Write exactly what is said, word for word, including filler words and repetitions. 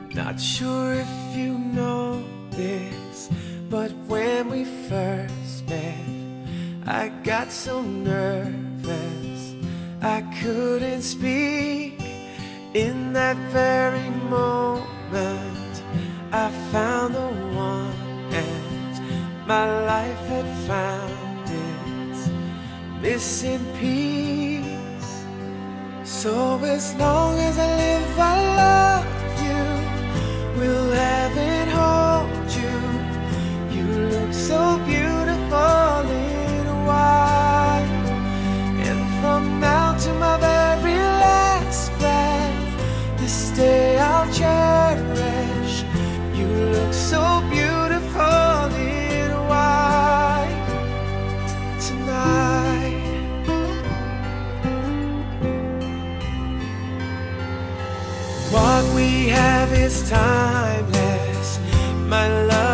Not sure if you know this, but when we first met, I got so nervous I couldn't speak. In that very moment I found the one, and my life had found its missing piece. So as long as I live, I love you, will heaven hold you. You look so beautiful in white, and from now to my very last breath, this day I'll cherish. You look so beautiful in white tonight. What we have is timeless, my love.